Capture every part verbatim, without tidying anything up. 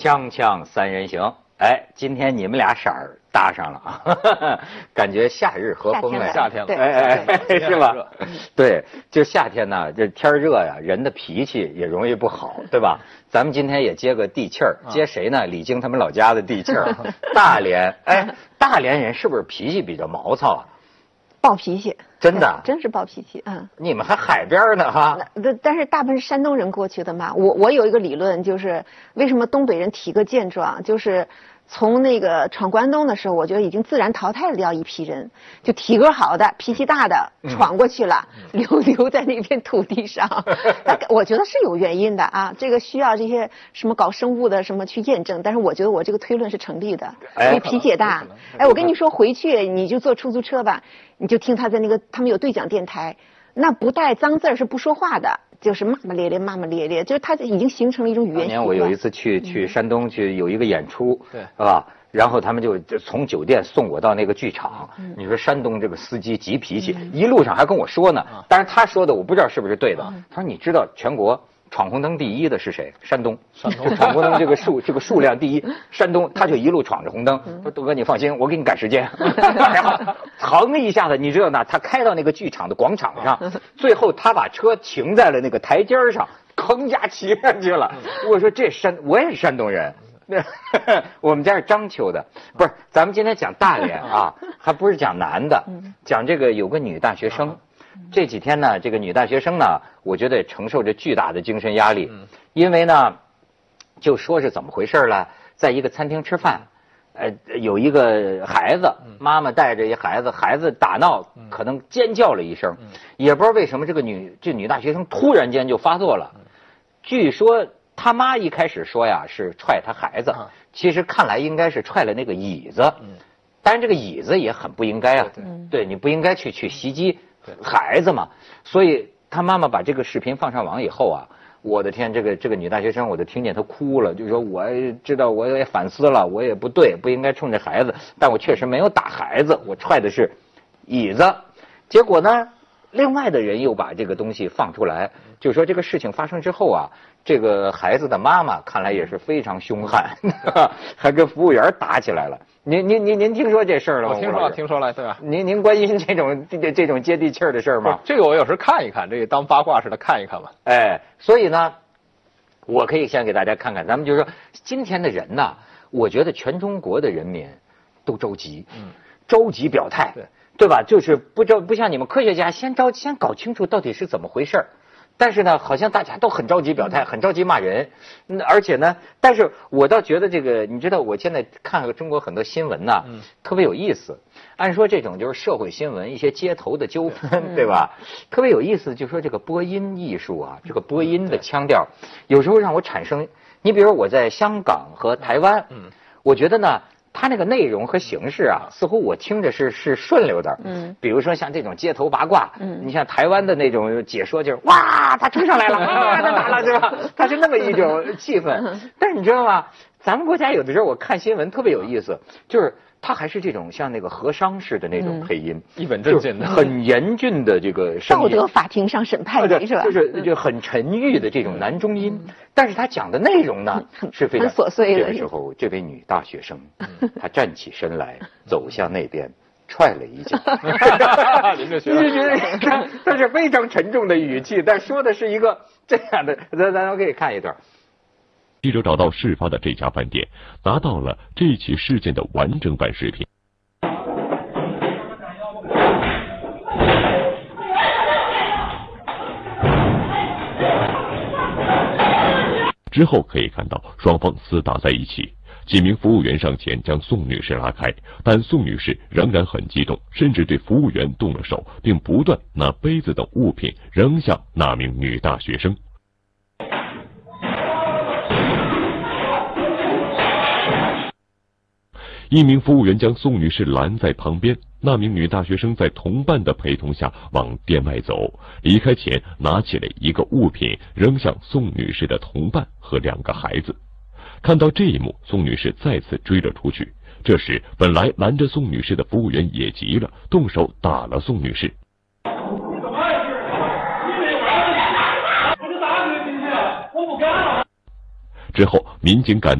锵锵三人行，哎，今天你们俩色儿搭上了啊，感觉夏日和风了， 夏天了， 哎哎哎，是吧？对，就夏天呢，这天热呀，人的脾气也容易不好，对吧？咱们今天也接个地气儿，接谁呢？李菁他们老家的地气儿，大连，哎，大连人是不是脾气比较毛糙啊？ 暴脾气， 真的， 真是暴脾气，嗯。 你们还海边呢哈？ 那但是大部分是山东人过去的嘛。我我有一个理论，就是为什么东北人体格健壮，就是从那个闯关东的时候，我觉得已经自然淘汰了掉一批人，就体格好的、脾气大的闯过去了，嗯、留留在那片土地上。我觉得是有原因的啊，这个需要这些什么搞生物的什么去验证，但是我觉得我这个推论是成立的。因为脾气也大。哎，我跟你说，回去你就坐出租车吧。你就听他在那个，他们有对讲电台，那不带脏字儿是不说话的，就是骂骂咧咧，骂骂咧咧，就是他已经形成了一种语言习惯。当年我有一次去去山东去有一个演出，对，是吧？然后他们就就从酒店送我到那个剧场。嗯、你说山东这个司机急脾气，嗯、一路上还跟我说呢，但是他说的我不知道是不是对的。嗯、他说你知道全国闯红灯第一的是谁？山东，山东闯红灯这个数这个数量第一，山东他就一路闯着红灯。说东哥你放心，我给你赶时间。然后腾一下子，你知道呢？他开到那个剧场的广场上，最后他把车停在了那个台阶上，吭家骑上去了。我说这山，我也是山东人。我们家是章丘的，不是？咱们今天讲大连啊，还不是讲男的，讲这个有个女大学生。这几天呢，这个女大学生呢，我觉得承受着巨大的精神压力，因为呢，就说是怎么回事呢？在一个餐厅吃饭，呃，有一个孩子，妈妈带着一孩子，孩子打闹，可能尖叫了一声，也不知道为什么这个女这女大学生突然间就发作了。据说他妈一开始说呀是踹他孩子，其实看来应该是踹了那个椅子，当然这个椅子也很不应该啊，对你不应该去去袭击孩子嘛，所以他妈妈把这个视频放上网以后啊，我的天，这个这个女大学生，我就听见她哭了，就说我知道我也反思了，我也不对，不应该冲着孩子，但我确实没有打孩子，我踹的是椅子。结果呢，另外的人又把这个东西放出来，就说这个事情发生之后啊，这个孩子的妈妈看来也是非常凶悍，还跟服务员打起来了。您您您您听说这事儿了吗？ 我听说了，听说了，对吧？ 您您关心这种这这种接地气儿的事儿吗？ 这个我有时看一看，这个当八卦似的看一看嘛。 哎，所以呢，我可以先给大家看看，咱们就说今天的人呐，我觉得全中国的人民都着急，嗯，着急表态，对对吧？就是不着不像你们科学家先着先搞清楚到底是怎么回事儿。但是呢，好像大家都很着急表态，很着急骂人，嗯、而且呢，但是我倒觉得这个，你知道，我现在看了中国很多新闻呐，嗯、特别有意思。按说这种就是社会新闻，一些街头的纠纷，嗯、对吧？特别有意思，就说这个播音艺术啊，这个播音的腔调，有时候让我产生，你比如我在香港和台湾，嗯，我觉得呢。他那个内容和形式啊，似乎我听着是是顺溜的。嗯，比如说像这种街头八卦，嗯，你像台湾的那种解说，就是哇，他冲上来了，啊，他打了，是吧？他是那么一种气氛。但是你知道吗？咱们国家有的时候我看新闻特别有意思，就是他还是这种像那个和商式的那种配音， 一本正经的， 很严峻的这个声音， 道德法庭上审判你是吧？ 就是就很沉郁的这种男中音，但是他讲的内容呢是非常很琐碎的。 这个时候，这位女大学生，她站起身来，走向那边，踹了一脚。 您这学的， 他是非常沉重的语气，但说的是一个这样的，咱咱们可以看一段。 记者找到事发的这家饭店，拿到了这起事件的完整版视频。之后可以看到双方厮打在一起，几名服务员上前将宋女士拉开，但宋女士仍然很激动，甚至对服务员动了手，并不断拿杯子等物品扔向那名女大学生。一名服务员将宋女士拦在旁边，那名女大学生在同伴的陪同下往店外走，离开前拿起了一个物品扔向宋女士的同伴和两个孩子。看到这一幕，宋女士再次追了出去。这时本来拦着宋女士的服务员也急了，动手打了宋女士。之后民警赶到，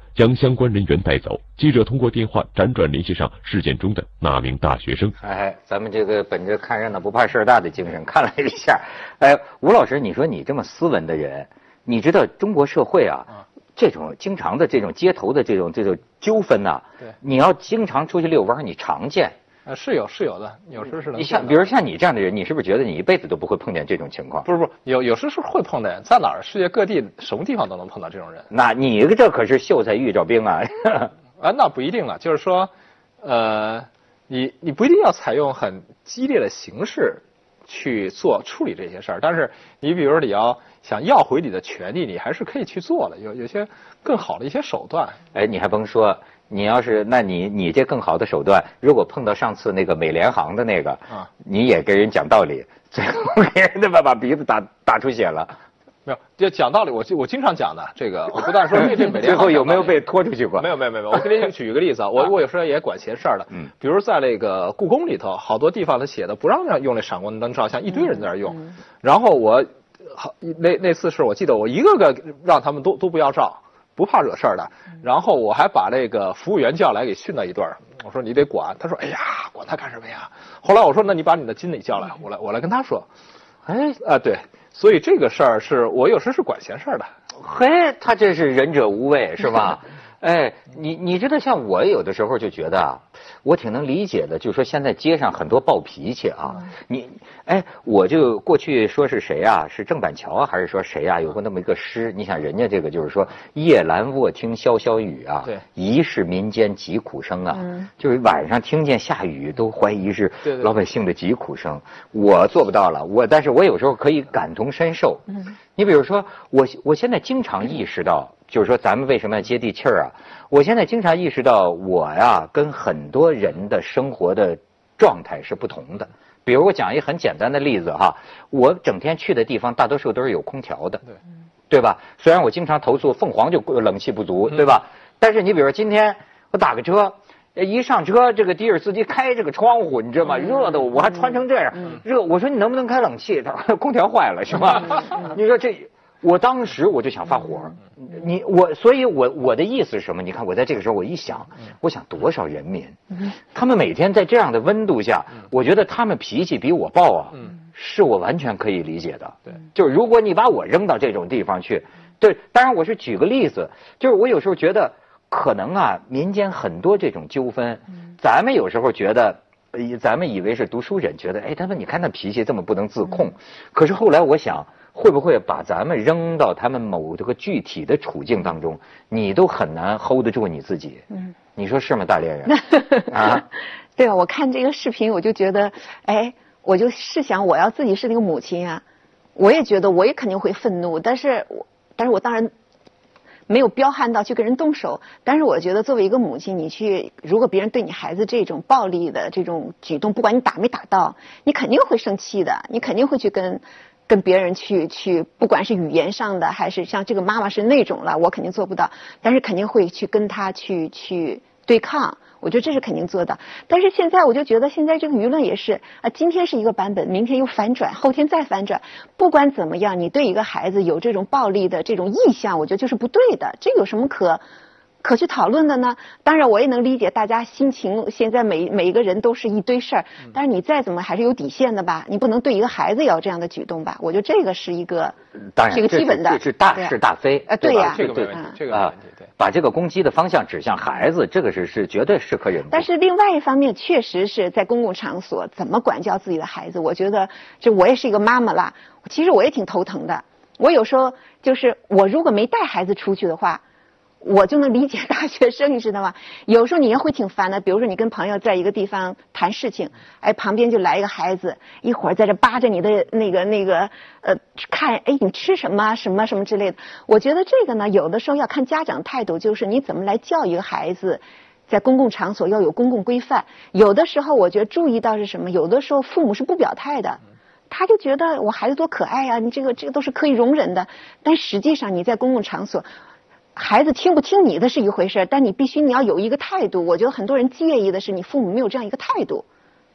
将相关人员带走。记者通过电话辗转联系上事件中的那名大学生。 哎，咱们这个本着看热闹不怕事儿大的精神看了一下。哎，吴老师，你说你这么斯文的人，你知道中国社会啊，这种经常的这种街头的这种这种纠纷呐、啊，对，你要经常出去遛弯，你常见。 呃，是有是有的，有时是能。 你像，比如像你这样的人，你是不是觉得你一辈子都不会碰见这种情况？ 不是不是，有有时是会碰见，在哪儿？世界各地什么地方都能碰到这种人。 那你这可是秀才遇着兵啊！ 啊，那不一定啊，就是说，呃，你你不一定要采用很激烈的形式去做处理这些事儿，但是你比如说你要想要回你的权利，你还是可以去做的，有有些更好的一些手段。 哎，你还甭说。你要是，那你你这更好的手段，如果碰到上次那个美联航的那个，啊，你也跟人讲道理，最后给人他妈把鼻子打打出血了。 没有，就讲道理，我我经常讲的这个，我不但说对这美联航， 最后有没有被拖出去过？ 没有没有没有，我给你举一个例子啊，我我有时候也管闲事儿的，嗯，比如在那个故宫里头，好多地方他写的不让用那闪光灯照相，一堆人在那用，嗯、然后我好那那次是我记得我一个个让他们都都不要照。不怕惹事儿的，然后我还把那个服务员叫来给训了一顿。我说你得管，他说哎呀，管他干什么呀？后来我说那你把你的经理叫来，我来我来跟他说。哎啊对，所以这个事儿是我有时是管闲事儿的。 嘿，他这是仁者无畏是吧？哎，你你知道像我有的时候就觉得啊，我挺能理解的，就是说现在街上很多暴脾气啊，嗯、你哎，我就过去说是谁啊，是郑板桥啊，还是说谁啊？有过那么一个诗，你想人家这个就是说夜阑卧听潇潇雨啊，对，疑是民间疾苦声啊，嗯、就是晚上听见下雨都怀疑是老百姓的疾苦声。对对对，我做不到了，我但是我有时候可以感同身受。嗯，你比如说我我现在经常意识到。就是说，咱们为什么要接地气儿啊？我现在经常意识到，我呀跟很多人的生活的状态是不同的。比如我讲一个很简单的例子哈，我整天去的地方大多数都是有空调的，对，对吧？虽然我经常投诉凤凰就冷气不足，对吧？但是你比如说今天我打个车，一上车这个的士司机开这个窗户，你知道吗？热的我还穿成这样，热。我说你能不能开冷气？他说空调坏了是吧？你说这。我当时我就想发火，你我，所以我我的意思是什么？你看我在这个时候我一想，我想多少人民，他们每天在这样的温度下，我觉得他们脾气比我暴啊，是我完全可以理解的。对，就是如果你把我扔到这种地方去，对，当然我是举个例子，就是我有时候觉得可能啊，民间很多这种纠纷，咱们有时候觉得。咱们以为是读书人，觉得哎，他们你看他脾气这么不能自控，可是后来我想，会不会把咱们扔到他们某这个具体的处境当中，你都很难 hold 得住你自己。嗯，你说是吗，大连人？啊， 对啊，我看这个视频，我就觉得，哎，我就试想，我要自己是那个母亲啊，我也觉得我也肯定会愤怒，但是，但是我当然。没有彪悍到去跟人动手，但是我觉得作为一个母亲，你去如果别人对你孩子这种暴力的这种举动，不管你打没打到，你肯定会生气的，你肯定会去跟跟别人去去，不管是语言上的还是像这个妈妈是那种了，我肯定做不到，但是肯定会去跟他去去对抗。我觉得这是肯定做的，但是现在我就觉得现在这个舆论也是啊，今天是一个版本，明天又反转，后天再反转。不管怎么样，你对一个孩子有这种暴力的这种意向，我觉得就是不对的。这有什么可可去讨论的呢？当然，我也能理解大家心情，现在每每一个人都是一堆事儿，但是你再怎么还是有底线的吧？你不能对一个孩子也有这样的举动吧？我觉得这个是一个， 当然是一个基本的， 这是大是大非啊，对呀， 这个没问题，这个没问题，对。 把这个攻击的方向指向孩子，这个是是绝对是可忍。 但是另外一方面，确实是在公共场所怎么管教自己的孩子，我觉得就我也是一个妈妈啦，其实我也挺头疼的。我有时候就是我如果没带孩子出去的话。我就能理解大学生，你知道吗？有时候你也会挺烦的，比如说你跟朋友在一个地方谈事情，哎，旁边就来一个孩子，一会儿在这扒着你的那个那个呃看，哎，你吃什么什么什么之类的。我觉得这个呢，有的时候要看家长态度，就是你怎么来教一个孩子，在公共场所要有公共规范。有的时候我觉得注意到是什么，有的时候父母是不表态的。他就觉得我孩子多可爱呀、啊，你这个这个都是可以容忍的，但实际上你在公共场所。孩子听不听你的是一回事，但你必须你要有一个态度。我觉得很多人介意的是你父母没有这样一个态度。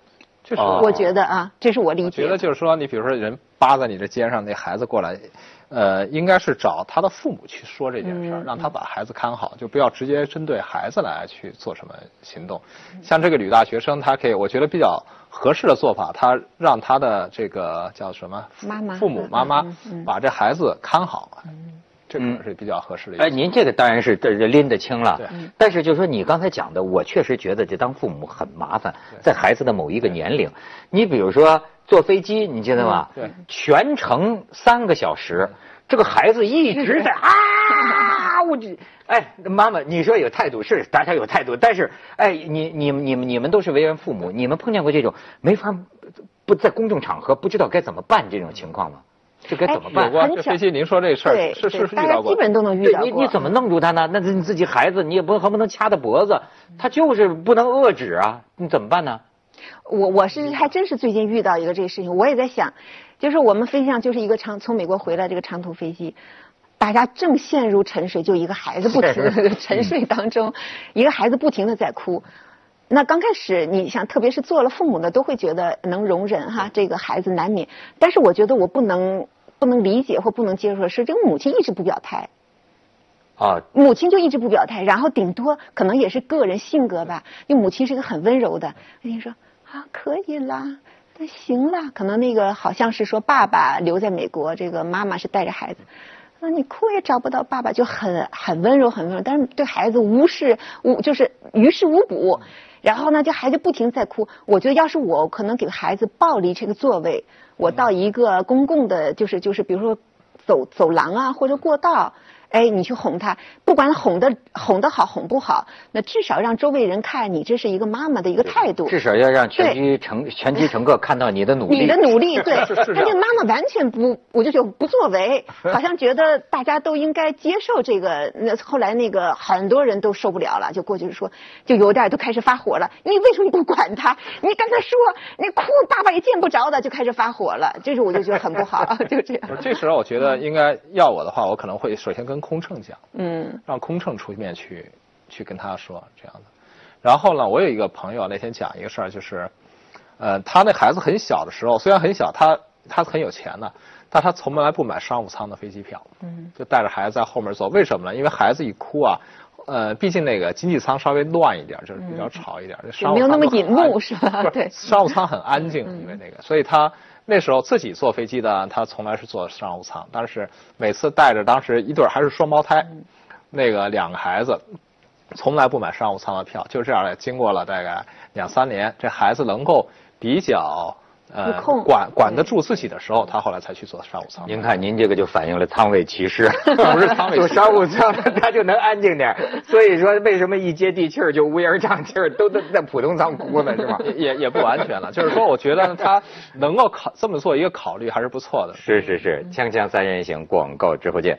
就是我觉得啊，这是我理解。 觉得就是说，你比如说人扒在你这肩上，那孩子过来，呃，应该是找他的父母去说这件事儿，嗯、让他把孩子看好，就不要直接针对孩子来去做什么行动。像这个女大学生，她可以，我觉得比较合适的做法，她让她的这个叫什么妈妈、 父母妈妈把这孩子看好。嗯这可能是比较合适的。 哎，您这个当然是这拎得清了。对。但是就是说你刚才讲的，我确实觉得这当父母很麻烦，在孩子的某一个年龄，你比如说坐飞机，你知道吗？ 对。 全程三个小时，这个孩子一直在啊，我这哎，妈妈，你说有态度是大家有态度，但是哎，你你你们你们都是为人父母，你们碰见过这种没法不在公众场合不知道该怎么办这种情况吗？这该怎么办？ 有过这飞机，您说这事儿是是是遇到过， 基本都能遇到过。 你你怎么弄住他呢？那你自己孩子，你也不还不能掐他脖子，他就是不能遏制啊，你怎么办呢？ 我我是还真是最近遇到一个这个事情，我也在想，就是我们飞向就是一个长从美国回来这个长途飞机，大家正陷入沉睡，就一个孩子不停的沉睡当中，一个孩子不停的在哭。那刚开始你想，特别是做了父母的，都会觉得能容忍哈，这个孩子难免。但是我觉得我不能不能理解或不能接受的是，这个母亲一直不表态。 啊， 母亲就一直不表态，然后顶多可能也是个人性格吧。因为母亲是一个很温柔的，跟你说啊，可以啦，那行啦。可能那个好像是说爸爸留在美国，这个妈妈是带着孩子。那你哭也找不到爸爸，就很很温柔很温柔，但是对孩子无视无就是于事无补。然后呢，就孩子不停在哭。我觉得要是我，可能给孩子抱离这个座位，我到一个公共的，就是就是比如说走走廊啊或者过道。哎，你去哄他，不管哄的哄得好哄不好，那至少让周围人看你这是一个妈妈的一个态度。 至少要让全机乘全机乘客看到你的努力。 你的努力，对。他这个妈妈完全不，我就觉得不作为，好像觉得大家都应该接受这个。那后来那个很多人都受不了了，就过去说，就有点都开始发火了。你为什么不管他？你刚才说你哭，爸爸也见不着的，就开始发火了。这是我就觉得很不好，就这样。 这时候我觉得应该要我的话，我可能会首先跟空乘讲， 嗯， 让空乘出面去去跟他说这样的。然后呢，我有一个朋友那天讲一个事儿，就是，呃，他那孩子很小的时候，虽然很小，他他很有钱的，但他从来不买商务舱的飞机票， 嗯， 就带着孩子在后面走。为什么呢？因为孩子一哭啊，呃，毕竟那个经济舱稍微乱一点，就是比较吵一点， 嗯、 商务舱没有那么引目是吧？对， 商务舱很安静，因为那个，所以他。那时候自己坐飞机的，他从来是坐商务舱，但是每次带着当时一对还是双胞胎，嗯、那个两个孩子，从来不买商务舱的票，就这样经过了大概两三年，这孩子能够比较呃管管得住自己的时候，他后来才去坐商务舱。 您看您这个就反映了舱位歧视， 不是舱位坐商务舱他就能安静点，所以说为什么一接地气儿就乌烟瘴气儿，都在普通舱哭呢，是吧？ 也也不完全了，就是说我觉得他能够考这么做一个考虑还是不错的。 是是是，锵锵三人行，广告之后见。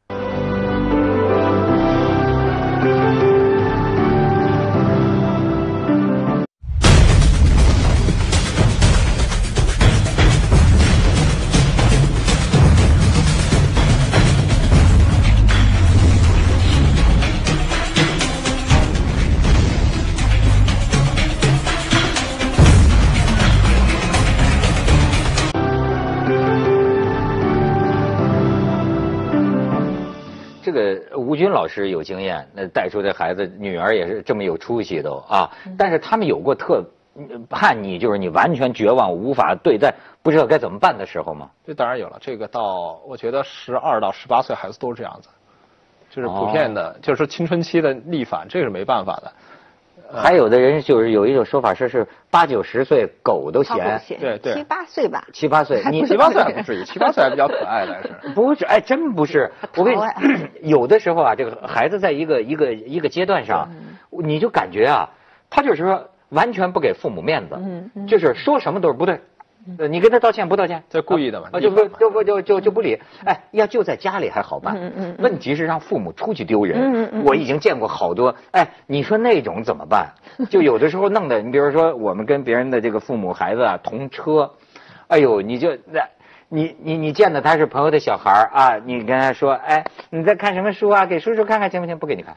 这个吴军老师有经验，那带出这孩子，女儿也是这么有出息都啊。但是他们有过特叛逆，就是你完全绝望，无法对待，不知道该怎么办的时候吗？ 这当然有了。这个到我觉得十二到十八岁孩子都是这样子，就是普遍的，哦、就是青春期的逆反，这是没办法的。 还有的人就是有一种说法，说是八九十岁狗都嫌， 对对， 七八岁吧， 七八岁， 你七八岁还不至于，七八岁还比较可爱的是， 不是，哎，真不是。我跟你有的时候啊，这个孩子在一个一个一个阶段上，嗯、你就感觉啊，他就是说完全不给父母面子， 嗯嗯、 就是说什么都是不对。呃，你跟他道歉不道歉？ 这故意的嘛？ 啊，就不就不就就就不理。哎，要就在家里还好办。 嗯嗯。 问题是让父母出去丢人。 嗯嗯。 我已经见过好多。哎，你说那种怎么办？就有的时候弄的，你比如说我们跟别人的这个父母孩子啊同车，哎呦，你就那，你你你见到他是朋友的小孩啊，你跟他说，哎，你在看什么书啊？给叔叔看看行不行？不给你看。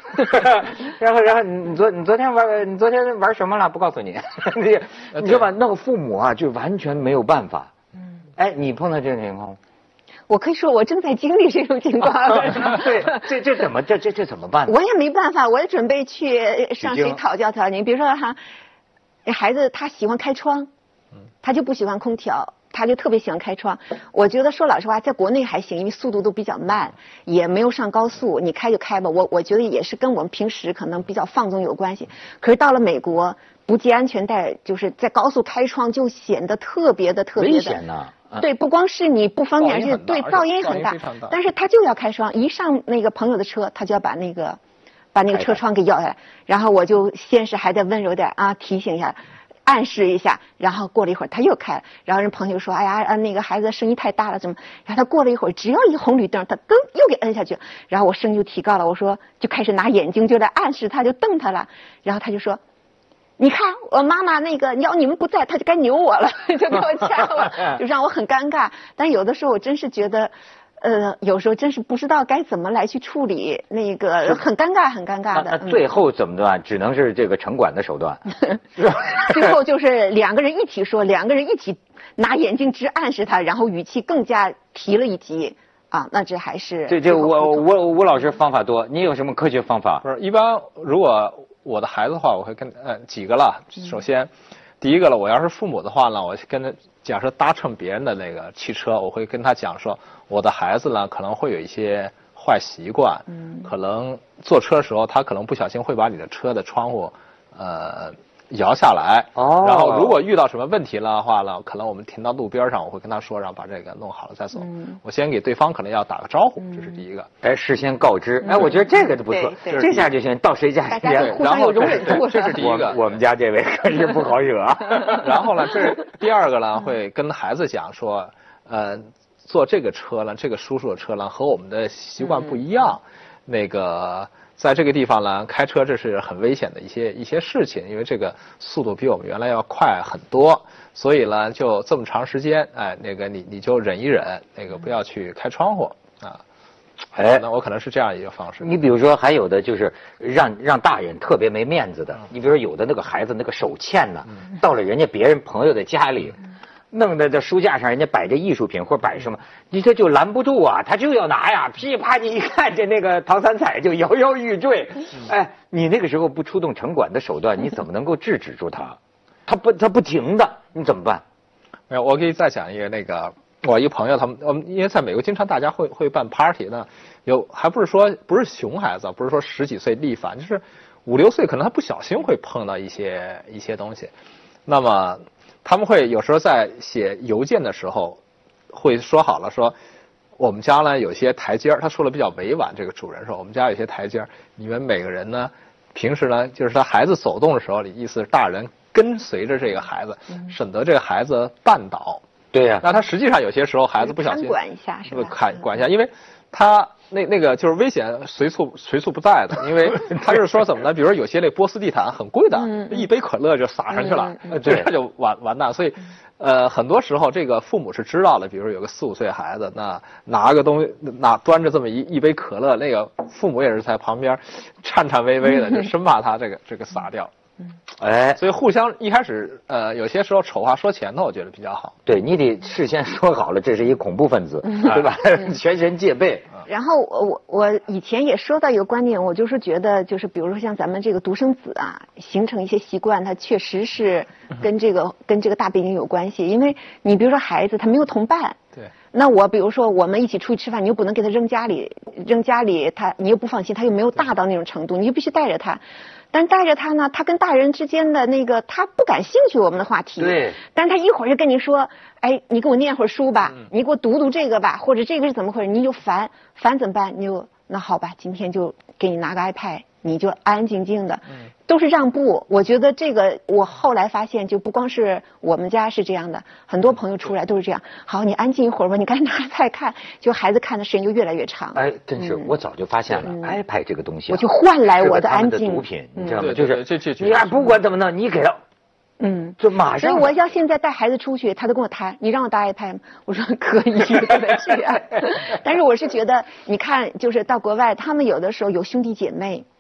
然后然后你昨你昨天玩你昨天玩什么了？不告诉你。你你知道吧？那个父母啊，就完全没有办法。嗯。哎，你碰到这种情况吗？ 我可以说我正在经历这种情况。 对，这这怎么这这这怎么办？ 我也没办法，我也准备去上谁讨教讨教你。比如说哈，孩子他喜欢开窗，他就不喜欢空调。他就特别喜欢开窗，我觉得说老实话，在国内还行，因为速度都比较慢，也没有上高速，你开就开吧。我我觉得也是跟我们平时可能比较放纵有关系。可是到了美国，不系安全带，就是在高速开窗就显得特别的特别的危险呐。 对，不光是你不方便，是对噪音很大，但是他就要开窗，一上那个朋友的车，他就要把那个把那个车窗给摇下来，然后我就先是还得温柔点啊提醒一下。暗示一下，然后过了一会儿他又开了，然后人朋友说：“哎呀，那个孩子声音太大了，怎么？”然后他过了一会儿，只要一红绿灯，他噔又给摁下去，然后我声音就提高了，我说就开始拿眼睛就在暗示他，就瞪他了，然后他就说：“你看我妈妈那个，要你们不在，他就该扭我了，就给我掐了，就让我很尴尬。”但有的时候我真是觉得。呃，有时候真是不知道该怎么来去处理，那个很尴尬，很尴尬的。 那最后怎么办？只能是这个城管的手段。 最后就是两个人一起说，两个人一起拿眼睛直暗示他，然后语气更加提了一级啊。那这还是这这我我吴老师方法多，你有什么科学方法？ 不是，一般如果我的孩子的话，我会跟呃几个了。首先，嗯、第一个了，我要是父母的话呢，我跟他假设搭乘别人的那个汽车，我会跟他讲说。我的孩子呢，可能会有一些坏习惯，嗯，可能坐车的时候，他可能不小心会把你的车的窗户，呃，摇下来。哦。然后如果遇到什么问题了的话呢，可能我们停到路边上，我会跟他说，然后把这个弄好了再走。嗯。我先给对方可能要打个招呼，这是第一个。 哎，事先告知。哎，我觉得这个就不错，这下就行。到谁家大家互相有容忍度。 这是第一个。 我们家这位可是不好惹。 然后呢，这是第二个呢，会跟孩子讲说，呃。坐这个车呢，这个叔叔的车呢，和我们的习惯不一样。嗯、那个在这个地方呢，开车这是很危险的一些一些事情，因为这个速度比我们原来要快很多，所以呢，就这么长时间，哎，那个你你就忍一忍，那个不要去开窗户啊。哎，那我可能是这样一个方式。 你比如说，还有的就是让让大人特别没面子的，嗯、你比如说有的那个孩子那个手欠呢，嗯、到了人家别人朋友的家里。嗯弄得在书架上，人家摆着艺术品或者摆什么，你这就拦不住啊，他就要拿呀，噼啪！你一看这那个唐三彩就摇摇欲坠。哎，你那个时候不出动城管的手段，你怎么能够制止住他？他不，他不停的，你怎么办？ 没有，我给你再讲一个那个，我一个朋友他们，我们因为在美国经常大家会会办 party 呢，有还不是说不是熊孩子，不是说十几岁立反，就是五六岁可能他不小心会碰到一些一些东西，那么。他们会有时候在写邮件的时候，会说好了说，我们家呢有些台阶儿，他说的比较委婉。这个主人说，我们家有些台阶儿，你们每个人呢，平时呢就是他孩子走动的时候，意思是大人跟随着这个孩子，省得这个孩子绊倒。 对呀、啊。 那他实际上有些时候孩子不小心管一下是吧？ 看管一下，因为他那那个就是危险随处随处不在的，因为他就是说怎么呢？比如说有些那波斯地毯很贵的，嗯、一杯可乐就撒上去了，嗯、这就完完蛋。所以，呃，很多时候这个父母是知道的，比如说有个四五岁孩子，那拿个东西拿端着这么一一杯可乐，那个父母也是在旁边颤颤巍巍的，就生怕他这个这个洒掉。 嗯， 哎，所以互相一开始，呃，有些时候丑话说前头，我觉得比较好。 对，你得事先说好了，这是一恐怖分子，嗯、对吧？嗯、全神戒备。 然后我我我以前也说到一个观点，我就是觉得，就是比如说像咱们这个独生子啊，形成一些习惯，它确实是跟这个跟这个大背景有关系。因为你比如说孩子他没有同伴， 对， 那我比如说我们一起出去吃饭，你又不能给他扔家里，扔家里他你又不放心，他又没有大到那种程度，你就必须带着他。但带着他呢，他跟大人之间的那个他不感兴趣我们的话题， 对， 但是他一会儿就跟你说，哎，你给我念会儿书吧，你给我读读这个吧，或者这个是怎么回事，你就烦烦怎么办？你就那好吧，今天就给你拿个 iPad， 你就安安静静的，嗯，都是让步。我觉得这个我后来发现，就不光是我们家是这样的，很多朋友出来都是这样。好，你安静一会儿吧，你赶紧拿 iPad 看，就孩子看的时间就越来越长。 哎，真是，嗯、我早就发现了、嗯、iPad 这个东西、啊， 我就换来我的安静。 毒品， 嗯、 你知道吗？ 对就是这这你看不管怎么弄，你给他。 嗯， 就马上。 所以我要现在带孩子出去，他都跟我谈，你让我搭 iPad 吗？我说可以，跟他去啊。但是我是觉得，你看，就是到国外，他们有的时候有兄弟姐妹，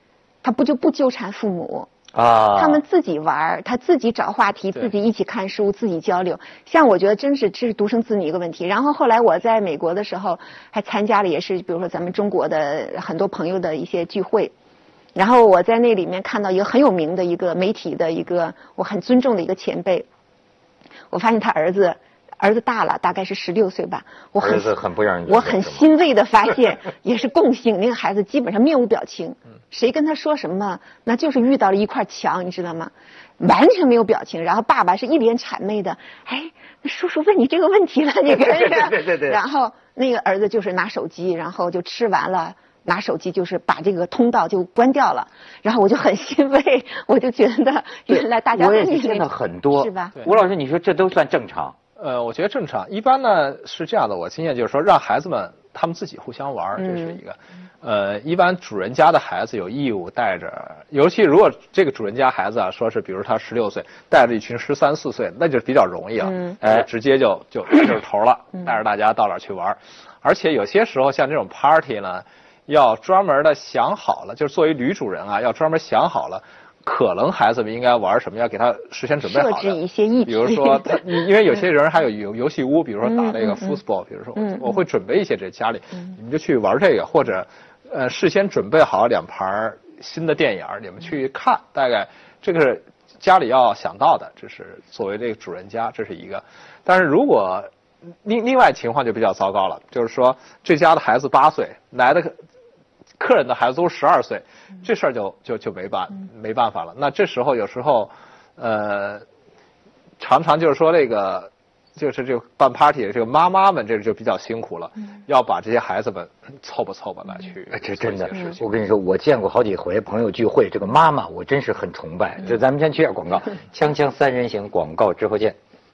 他不就不纠缠父母。 啊， 他们自己玩，他自己找话题，自己一起看书，自己交流。像我觉得真是这是独生子女一个问题。然后后来我在美国的时候，还参加了也是比如说咱们中国的很多朋友的一些聚会，然后我在那里面看到一个很有名的一个媒体的一个我很尊重的一个前辈，我发现他儿子。儿子大了，大概是十六岁吧。我很儿子很不让人我很欣慰的发现，也是共性，那个孩子基本上面无表情，谁跟他说什么，那就是遇到了一块墙，你知道吗？完全没有表情。然后爸爸是一脸谄媚的，哎，那叔叔问你这个问题了，你看对对对对。 然后那个儿子就是拿手机，然后就吃完了。拿手机就是把这个通道就关掉了，然后我就很欣慰，我就觉得原来大家我也是见到很多， 是吧？ 吴老师，你说这都算正常？ 呃，我觉得正常。一般呢是这样的，我经验就是说，让孩子们他们自己互相玩，这是一个。呃，一般主人家的孩子有义务带着，尤其如果这个主人家孩子啊，说是比如他十六岁，带着一群十三四岁，那就比较容易啊， 嗯、 哎，直接就就就是头了，带着大家到哪儿去玩。而且有些时候像这种 party 呢，要专门的想好了，就是作为女主人啊，要专门想好了。可能孩子们应该玩什么，要给他事先准备好的。 设置一些议题， 比如说他，因为有些人还有游游戏屋，比如说打那个 football，、嗯、比如说我会准备一些这家里，嗯、你们就去玩这个，或者呃事先准备好两盘新的电影，你们去看，大概这个是家里要想到的，这是作为这个主人家，这是一个。但是如果另另外情况就比较糟糕了，就是说这家的孩子八岁来的。客人的孩子都十二岁，这事儿就就就没办没办法了。那这时候有时候，呃，常常就是说这个，就是这个办 party 的这个妈妈们，这就比较辛苦了，要把这些孩子们凑吧凑吧来去。 这真的，我跟你说，我见过好几回朋友聚会，这个妈妈我真是很崇拜。就咱们先去下广告，锵锵三人行，广告之后见。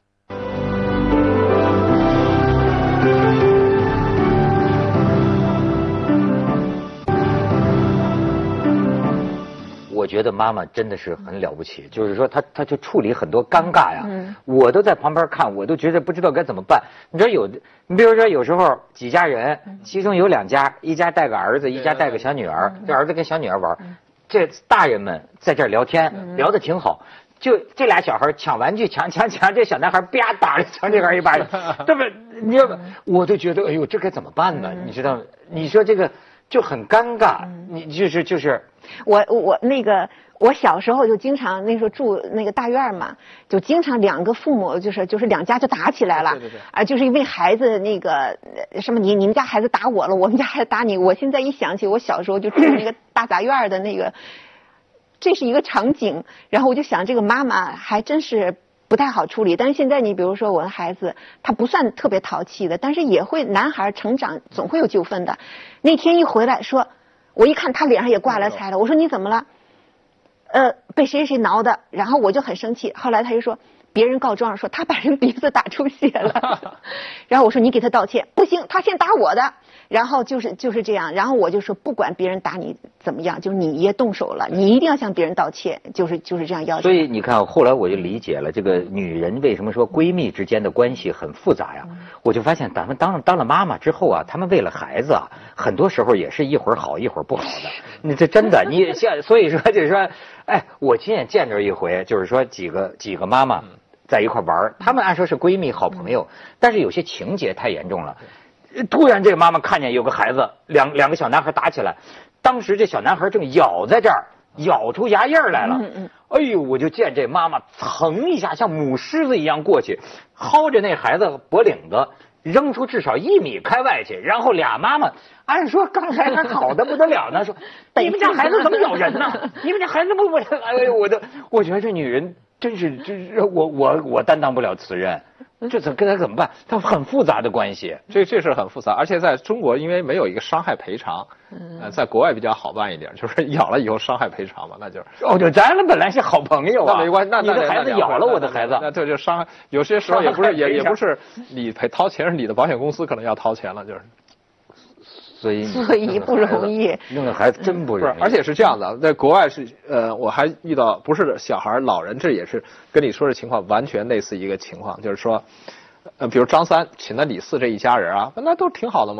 我觉得妈妈真的是很了不起，就是说她她就处理很多尴尬呀，嗯、我都在旁边看，我都觉得不知道该怎么办。你知道有的，你比如说有时候几家人，其中有两家，一家带个儿子，一家带个小女儿，这儿子跟小女儿玩，这大人们在这儿聊天，聊得挺好。就这俩小孩抢玩具，抢抢抢，这小男孩啪打了小女孩一巴掌，对不？你要我都觉得，哎呦，这该怎么办呢？你知道，你说这个就很尴尬，你就是就是。 我我那个我小时候就经常那时候住那个大院嘛，就经常两个父母就是就是两家就打起来了， 对对对， 啊，就是因为孩子那个什么你你们家孩子打我了，我们家孩子打你。我现在一想起我小时候就住那个大杂院的那个，这是一个场景，然后我就想这个妈妈还真是不太好处理。但是现在你比如说我的孩子，他不算特别淘气的，但是也会男孩成长总会有纠纷的。那天一回来说。我一看他脸上也挂了彩了，我说你怎么了？呃，被谁谁挠的，然后我就很生气。后来他就说别人告状说他把人鼻子打出血了，然后我说你给他道歉，不行，他先打我的。然后就是就是这样，然后我就说不管别人打你怎么样，就是你也动手了，你一定要向别人道歉，就是就是这样要求。 所以你看，后来我就理解了这个女人为什么说闺蜜之间的关系很复杂呀？嗯、我就发现咱们当当了妈妈之后啊，她们为了孩子啊，很多时候也是一会儿好一会儿不好的。你这真的，你像所以说就是说，哎，我亲眼见着一回，就是说几个几个妈妈在一块玩，她们按说是闺蜜好朋友，但是有些情节太严重了。突然，这个妈妈看见有个孩子，两两个小男孩打起来，当时这小男孩正咬在这儿，咬出牙印来了。嗯嗯。哎呦，我就见这妈妈噌一下像母狮子一样过去，薅着那孩子脖领子，扔出至少一米开外去。然后俩妈妈按说刚才还好的不得了呢，说你们家孩子怎么咬人呢？你们家孩子不不，哎呦，我的，我觉得这女人真是，真是我我我担当不了此任。这怎跟他怎么办？他很复杂的关系， 这这是很复杂，而且在中国因为没有一个伤害赔偿，呃，在国外比较好办一点，就是咬了以后伤害赔偿嘛，那就是哦，就咱们本来是好朋友啊， 那没关系，那你的孩子咬了我的孩子， 那对，就伤害，有些时候也不是也也不是你赔掏钱，是你的保险公司可能要掏钱了，就是。 所以所以不容易， 弄个孩子真不容易。 而且是这样的，在国外是呃，我还遇到不是小孩，老人，这也是跟你说的情况完全类似一个情况，就是说，呃，比如张三请的李四这一家人啊，那都挺好的嘛。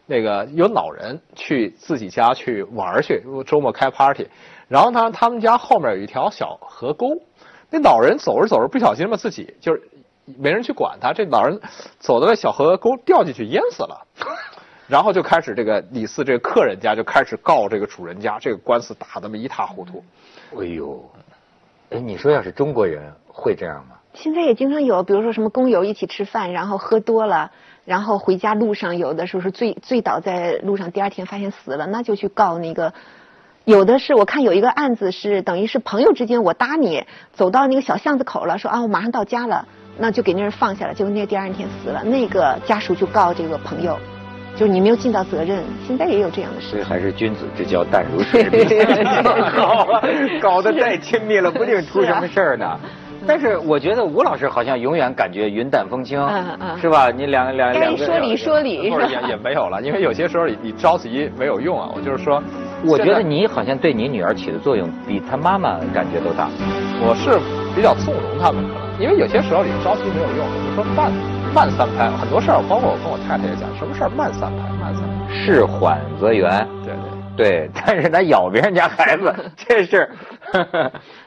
那个有老人去自己家去玩去，周末开 party， 然后他他们家后面有一条小河沟，那老人走着走着不小心嘛，自己就是没人去管他，这老人走到那小河沟掉进去淹死了。然后就开始这个李四这个客人家就开始告这个主人家，这个官司打得么一塌糊涂。 哎呦，哎，你说要是中国人会这样吗？ 现在也经常有，比如说什么工友一起吃饭，然后喝多了，然后回家路上有的时候是醉醉倒在路上，第二天发现死了，那就去告那个。有的是我看有一个案子是等于是朋友之间，我搭你走到那个小巷子口了，说啊我马上到家了，那就给那人放下了，结果那第二天死了，那个家属就告这个朋友。就是你没有尽到责任，现在也有这样的事。 所以还是君子之交淡如水，好啊，搞得再亲密了，不定出什么事儿呢。但是我觉得吴老师好像永远感觉云淡风轻，嗯嗯，是吧？你两两两个说理说理， 或者也也没有了，因为有些时候你你着急没有用啊。我就是说， 我觉得你好像对你女儿起的作用比她妈妈感觉都大。 我是比较纵容他们，可能因为有些时候你着急没有用，我就说慢。慢三拍，很多事儿，包括我跟我太太也讲，什么事儿慢三拍，慢三拍， 事缓则圆。 对对对，但是他咬别人家孩子这事儿。